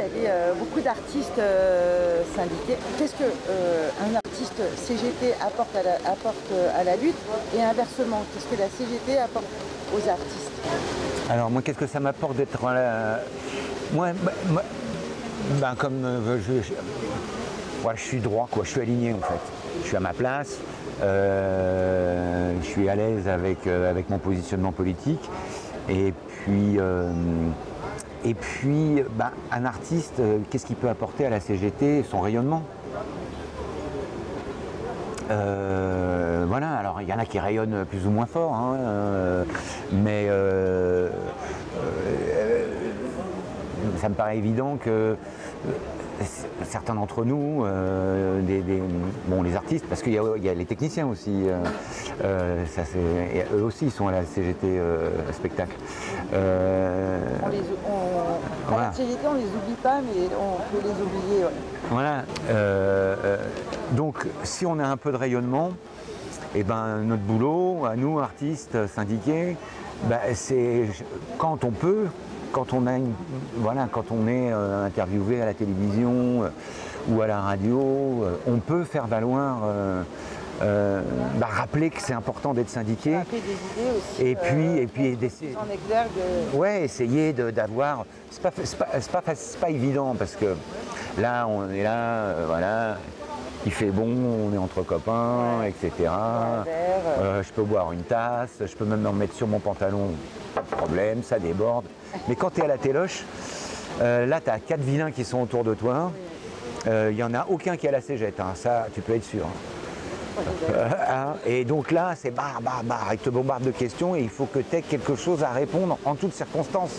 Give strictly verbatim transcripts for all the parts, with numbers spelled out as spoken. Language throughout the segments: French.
avait euh, beaucoup d'artistes euh, syndiqués. Qu'est-ce qu'un euh, artiste C G T apporte à, la, apporte à la lutte et inversement, qu'est-ce que la C G T apporte aux artistes? Alors moi, qu'est-ce que ça m'apporte d'être la... Moi, bah, bah, bah, comme euh, je, je, ouais, je suis droit, quoi. Je suis aligné en fait. Je suis à ma place, euh, je suis à l'aise avec, euh, avec mon positionnement politique. Et puis, euh, et puis bah, un artiste, euh, qu'est-ce qu'il peut apporter à la C G T? Son rayonnement. Euh, voilà, alors il y en a qui rayonnent plus ou moins fort, hein, euh, mais euh, euh, ça me paraît évident que euh, certains d'entre nous, euh, des, des, bon, les artistes, parce qu'il y, y a les techniciens aussi, euh, euh, ça, et eux aussi ils sont à la C G T euh, spectacle. Euh, on les, on, voilà. À la C G T on les oublie pas, mais on peut les oublier. Ouais. Voilà. Euh, euh, donc si on a un peu de rayonnement, et ben notre boulot, à nous artistes syndiqués, ben, c'est quand on peut. Quand on, a une, voilà, quand on est euh, interviewé à la télévision euh, ou à la radio, euh, on peut faire valoir, euh, euh, bah, rappeler que c'est important d'être syndiqué. Rappeler des idées aussi. Et puis, euh, et puis d'essayer. En exergue. Ouais, essayer d'avoir. C'est pas, pas, pas, pas évident parce que là, on est là, euh, voilà. Il fait bon, on est entre copains, ouais. et cetera. Euh, je peux boire une tasse, je peux même en mettre sur mon pantalon, pas de problème, ça déborde. Mais quand tu es à la téloche, euh, là tu as quatre vilains qui sont autour de toi. Il euh, n'y en a aucun qui a la cégette, hein. Ça tu peux être sûr. Euh, hein. Et donc là c'est barre, barre, barre, ils te bombardent de questions et il faut que tu aies quelque chose à répondre en toutes circonstances.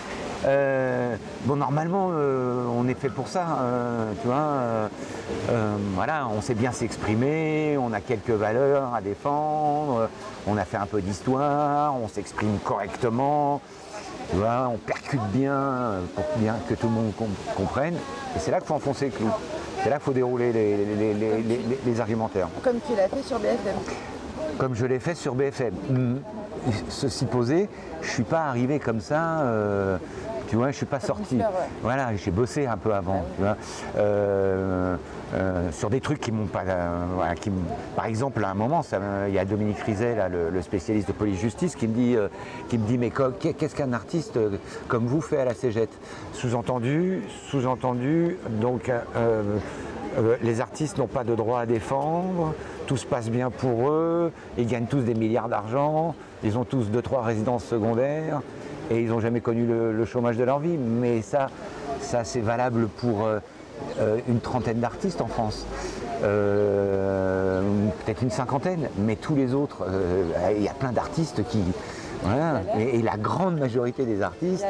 Euh, bon, normalement, euh, on est fait pour ça, euh, tu vois. Euh, euh, voilà, on sait bien s'exprimer, on a quelques valeurs à défendre, on a fait un peu d'histoire, on s'exprime correctement, tu vois, on percute bien pour bien que tout le monde comp comprenne. Et c'est là qu'il faut enfoncer le clou. C'est là qu'il faut dérouler les, les, les, les, les, les argumentaires. Comme tu l'as fait sur B F M. Comme je l'ai fait sur B F M. Mmh. Ceci posé, je suis pas arrivé comme ça. Euh, Tu vois, je suis pas sorti. Faire, ouais. Voilà, j'ai bossé un peu avant. Ah, oui. Tu vois, euh, euh, sur des trucs qui m'ont pas. Euh, voilà, qui par exemple, à un moment, il y a Dominique Rizet, là, le, le spécialiste de police-justice, qui me dit, euh, qui me dit, mais qu'est-ce qu'un artiste comme vous fait à la Cégette? Sous-entendu, sous-entendu. Donc, euh, euh, les artistes n'ont pas de droit à défendre. Tout se passe bien pour eux. Ils gagnent tous des milliards d'argent. Ils ont tous deux, trois résidences secondaires. Et ils n'ont jamais connu le, le chômage de leur vie. Mais ça, ça c'est valable pour euh, une trentaine d'artistes en France. Euh, peut-être une cinquantaine. Mais tous les autres, euh, il y a plein d'artistes qui... Voilà. Et, et la grande majorité des artistes...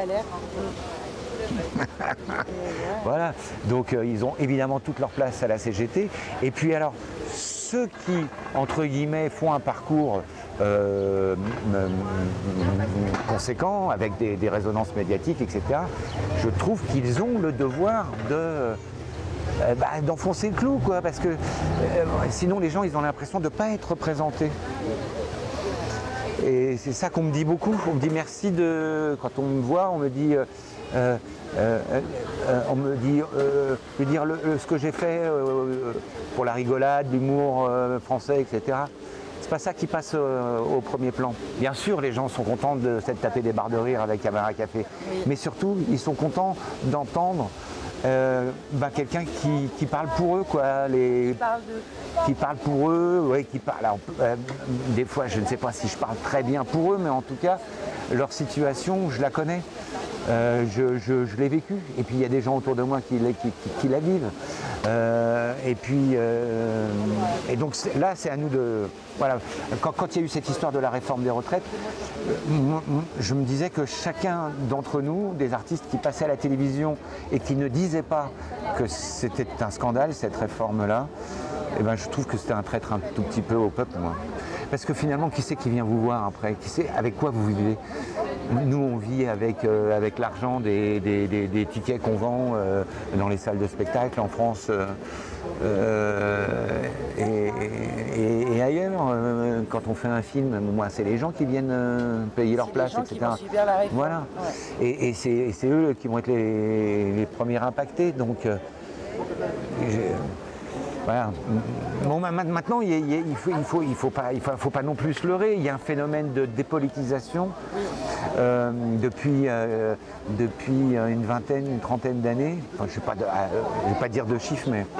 Voilà. Donc euh, ils ont évidemment toute leur place à la C G T. Et puis alors, ceux qui, entre guillemets, font un parcours... Euh, conséquents, avec des, des résonances médiatiques, et cetera. Je trouve qu'ils ont le devoir de euh, bah, d'enfoncer le clou, quoi, parce que euh, sinon les gens ils ont l'impression de ne pas être représentés. Et c'est ça qu'on me dit beaucoup. On me dit merci de. Quand on me voit, on me dit. Euh, euh, euh, euh, on me dit, euh, je veux dire, le, le, ce que j'ai fait euh, pour la rigolade, l'humour euh, français, et cetera. C'est pas ça qui passe euh, au premier plan. Bien sûr, les gens sont contents de s'être tapé des barres de rire avec Caméra Café, oui. Mais surtout, ils sont contents d'entendre euh, bah, quelqu'un qui, qui parle pour eux, quoi. Les, qui, parle de... qui parle pour eux, ouais, qui parle. Alors, euh, des fois, je ne sais pas si je parle très bien pour eux, mais en tout cas, leur situation, je la connais. Euh, je je, je l'ai vécu. Et puis, il y a des gens autour de moi qui, qui, qui, qui la vivent. Euh, et puis, euh, et donc là, c'est à nous de... Voilà, quand, quand il y a eu cette histoire de la réforme des retraites, je me disais que chacun d'entre nous, des artistes qui passaient à la télévision et qui ne disaient pas que c'était un scandale, cette réforme-là, eh ben, je trouve que c'était un traître un tout petit peu au peuple, moi. Parce que finalement, qui c'est qui vient vous voir après? Qui sait avec quoi vous vivez? Nous, on vit avec, euh, avec l'argent des, des, des, des tickets qu'on vend euh, dans les salles de spectacle en France. Euh, euh, et, et, et ailleurs, euh, quand on fait un film, moi, c'est les gens qui viennent euh, payer leur place, et cetera. La voilà. Ouais. Et, et c'est eux qui vont être les, les premiers impactés. Donc, euh, voilà. Bon, maintenant, il, il, il faut, il faut, il faut pas, il faut, faut pas non plus se leurrer. Il y a un phénomène de dépolitisation euh, depuis, euh, depuis une vingtaine, une trentaine d'années. Enfin, je ne vais, euh, vais pas dire de chiffres, mais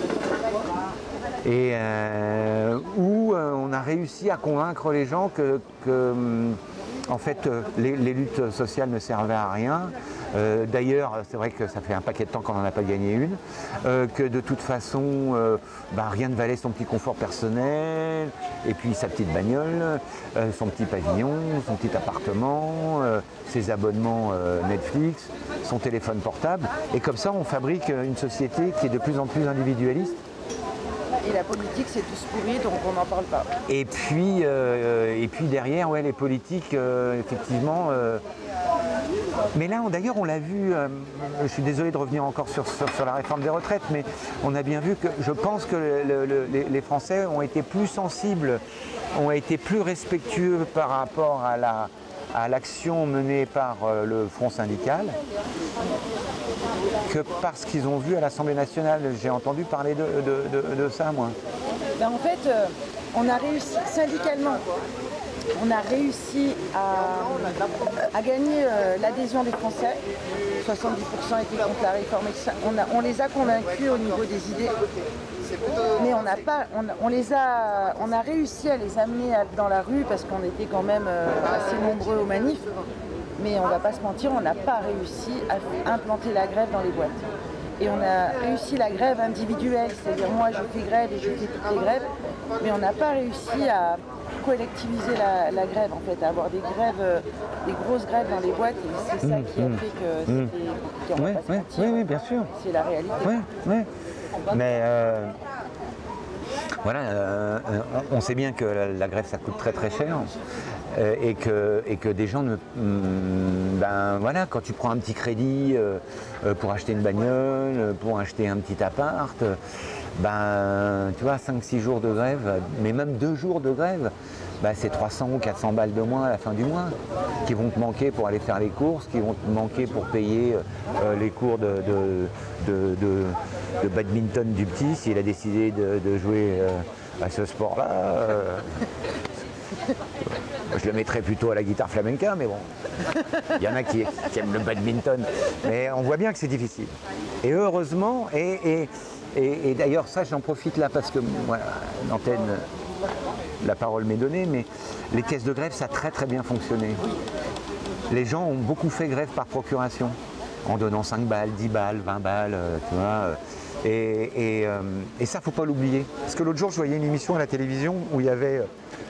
et euh, où euh, on a réussi à convaincre les gens que, que en fait, euh, les, les luttes sociales ne servaient à rien. Euh, D'ailleurs, c'est vrai que ça fait un paquet de temps qu'on n'en a pas gagné une, euh, que de toute façon, euh, bah, rien ne valait son petit confort personnel, et puis sa petite bagnole, euh, son petit pavillon, son petit appartement, euh, ses abonnements euh, Netflix, son téléphone portable. Et comme ça, on fabrique une société qui est de plus en plus individualiste. Et la politique, c'est tous pourri, donc on n'en parle pas. Et puis, euh, et puis derrière, ouais, les politiques, euh, effectivement. Euh, mais là, d'ailleurs, on l'a vu, euh, je suis désolé de revenir encore sur, sur, sur la réforme des retraites, mais on a bien vu que je pense que le, le, les, les Français ont été plus sensibles, ont été plus respectueux par rapport à la, à l'action menée par euh, le Front syndical que parce qu'ils ont vu à l'Assemblée nationale. J'ai entendu parler de, de, de, de ça, moi. Ben, en fait, euh, on a réussi, syndicalement, on a réussi à, à gagner euh, l'adhésion des Français. soixante-dix pour cent étaient contre la réforme. On, a, on les a convaincus au niveau des idées. Mais on n'a pas, on, on les a, on a réussi à les amener à, dans la rue parce qu'on était quand même euh, assez nombreux aux manifs. Mais on ne va pas se mentir, on n'a pas réussi à implanter la grève dans les boîtes. Et on a réussi la grève individuelle, c'est-à-dire moi je fais grève et je fais toutes les grèves, mais on n'a pas réussi à collectiviser la, la grève en fait, à avoir des grèves, des grosses grèves dans les boîtes, et c'est ça mmh, qui a mmh, fait que mmh. c'était compliqué, on ouais, va pas ouais, se mentir. Oui, oui, bien sûr. C'est la réalité. Ouais, ouais. Mais euh, voilà, euh, on sait bien que la, la grève ça coûte très très cher. Euh, et, que, et que des gens ne... Ben voilà, quand tu prends un petit crédit euh, pour acheter une bagnole, pour acheter un petit appart, ben tu vois, cinq six jours de grève, mais même deux jours de grève, ben, c'est trois cents ou quatre cents balles de moins à la fin du mois qui vont te manquer pour aller faire les courses, qui vont te manquer pour payer euh, les cours de, de, de, de, de badminton du petit, s'il a décidé de, de jouer euh, à ce sport-là. Euh, je le mettrais plutôt à la guitare flamenca, mais bon, il y en a qui, qui aiment le badminton. Mais on voit bien que c'est difficile. Et heureusement, et, et, et, et d'ailleurs ça j'en profite là parce que moi, l'antenne, la parole m'est donnée, mais les caisses de grève ça a très très bien fonctionné. Les gens ont beaucoup fait grève par procuration, en donnant cinq balles, dix balles, vingt balles, tu vois. Et, et, euh, et ça faut pas l'oublier. Parce que l'autre jour je voyais une émission à la télévision où il y avait...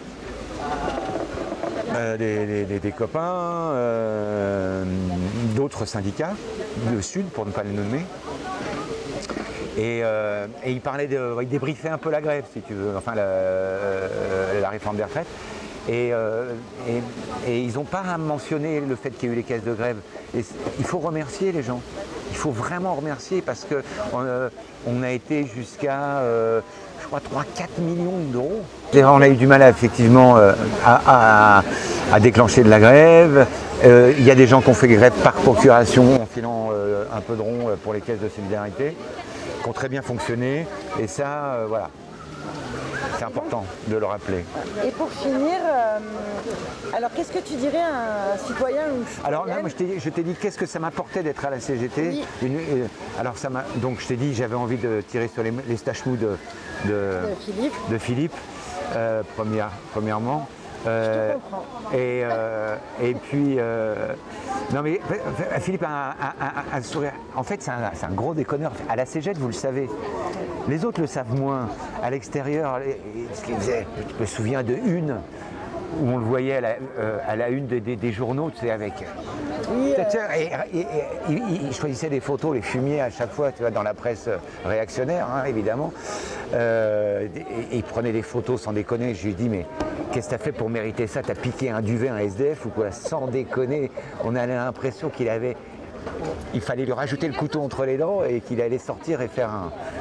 Euh, des, des, des copains, euh, d'autres syndicats, de Sud pour ne pas les nommer. Et, euh, et ils parlaient de, ils débriefaient un peu la grève, si tu veux, enfin la, euh, la réforme des retraites. Et, euh, et, et ils n'ont pas mentionné le fait qu'il y a eu les caisses de grève. Et il faut remercier les gens. Il faut vraiment remercier parce que on, euh, on a été jusqu'à euh, je crois trois à quatre millions d'euros. On a eu du mal à, effectivement euh, à, à, à déclencher de la grève. Euh, il y a des gens qui ont fait grève par procuration en filant euh, un peu de rond pour les caisses de solidarité, qui ont très bien fonctionné. Et ça, euh, voilà. C'est important de le rappeler. Et pour finir, euh, alors qu'est-ce que tu dirais à un citoyen ou citoyenne? Alors là, moi, je t'ai dit qu'est-ce que ça m'apportait d'être à la C G T. Oui. Une, euh, alors ça m'a, donc je t'ai dit j'avais envie de tirer sur les, les stachemous de, de, de Philippe. De Philippe euh, première, premièrement. Euh, je te comprends. Et, euh, et puis, euh, non mais Philippe a un, un, un, un sourire. En fait, c'est un, un gros déconneur. À la C G T, vous le savez. Les autres le savent moins. À l'extérieur, ce qu'il faisait, je me souviens de une où on le voyait à la, euh, à la une des, des, des journaux, tu sais, avec. Oui, euh... et, et, et, et, il choisissait des photos, les fumiers à chaque fois, tu vois, dans la presse réactionnaire, hein, évidemment. Euh, et, et il prenait des photos sans déconner. Je lui ai dit, mais qu'est-ce que t'as fait pour mériter ça? T'as piqué un duvet, un S D F ou quoi? Sans déconner. On a l'impression qu'il avait. Il fallait lui rajouter le couteau entre les dents et qu'il allait sortir et faire un.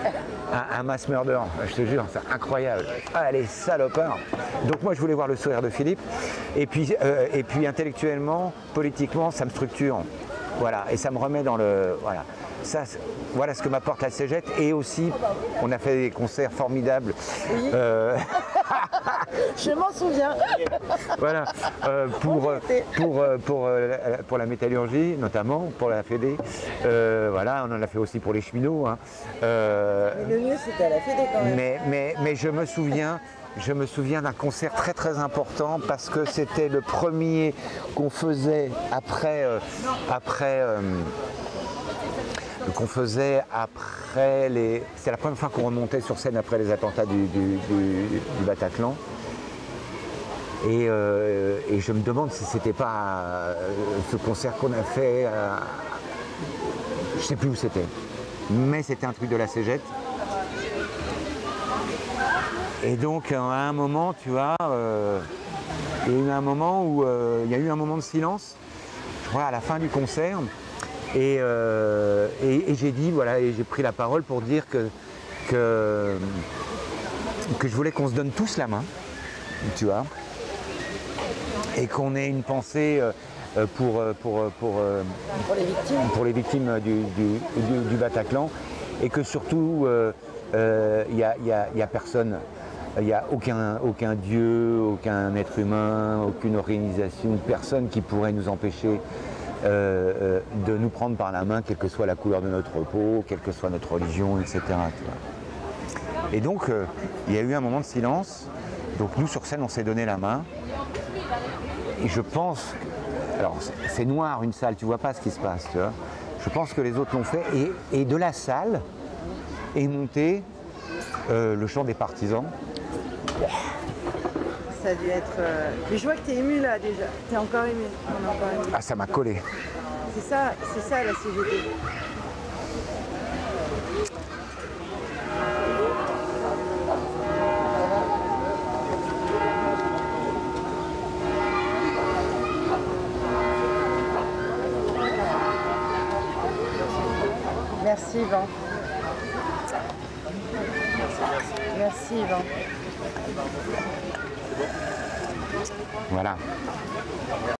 un, un mass murder, je te jure, c'est incroyable. Ah, les salopards. Donc moi je voulais voir le sourire de Philippe. Et puis, euh, et puis intellectuellement, politiquement, ça me structure. Voilà, et ça me remet dans le... Voilà, ça, voilà ce que m'apporte la Cégette. Et aussi, on a fait des concerts formidables. Oui. Euh... Je m'en souviens. Voilà, euh, pour, pour, pour, pour, pour la métallurgie, notamment, pour la Fédé. Euh, voilà, on en a fait aussi pour les cheminots. Hein. Euh, mais le mieux, c'était à la Fédé quand même. Mais, mais, mais je me souviens... Je me souviens d'un concert très très important parce que c'était le premier qu'on faisait après, euh, après euh, qu'on faisait après les. C'est la première fois qu'on remontait sur scène après les attentats du, du, du, du Bataclan. Et, euh, et je me demande si c'était pas euh, ce concert qu'on a fait. Euh, je sais plus où c'était, mais c'était un truc de la Cégette. Et donc à un moment, tu vois, euh, il y a eu un moment où euh, il y a eu un moment de silence, je crois à la fin du concert, et, euh, et, et j'ai dit, voilà, et j'ai pris la parole pour dire que, que, que je voulais qu'on se donne tous la main, tu vois, et qu'on ait une pensée euh, pour, pour, pour, euh, pour les victimes, pour les victimes du, du, du, du Bataclan, et que surtout, il euh, euh, n'y a, y a, y a personne. Il n'y a aucun, aucun dieu, aucun être humain, aucune organisation, personne qui pourrait nous empêcher euh, euh, de nous prendre par la main, quelle que soit la couleur de notre peau, quelle que soit notre religion, et cetera. Tu vois. Et donc, euh, il y a eu un moment de silence. Donc nous, sur scène, on s'est donné la main. Et je pense, que, alors c'est noir une salle, tu vois pas ce qui se passe, tu vois. Je pense que les autres l'ont fait. Et, et de la salle est monté euh, le chant des partisans. Ça a dû être... Euh... Mais je vois que t'es ému là déjà. T'es encore ému. On est encore ému. Ah, ça m'a collé. C'est ça, c'est ça la C G T. Merci Yvan. Merci Yvan. Voilà.